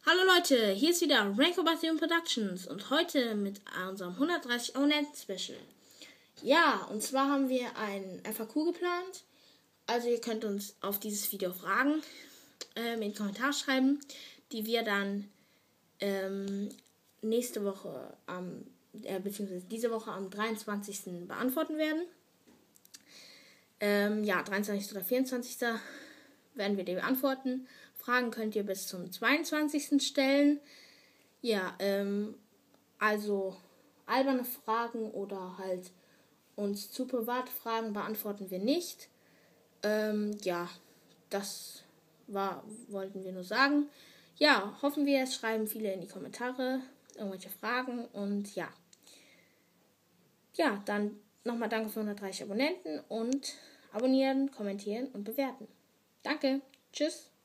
Hallo Leute, hier ist wieder Ranko Bastion Productions und heute mit unserem 130 Abonnenten Special. Ja, und zwar haben wir ein FAQ geplant. Also ihr könnt uns auf dieses Video Fragen in den Kommentar schreiben, die wir dann nächste Woche beziehungsweise diese Woche am 23. beantworten werden. 23. oder 24. werden wir die beantworten. Fragen könnt ihr bis zum 22. stellen. Ja, also alberne Fragen oder halt uns zu private Fragen beantworten wir nicht. Das wollten wir nur sagen. Ja, hoffen wir, es schreiben viele in die Kommentare irgendwelche Fragen und ja. Ja, dann nochmal danke für 130 Abonnenten und abonnieren, kommentieren und bewerten. Danke, tschüss.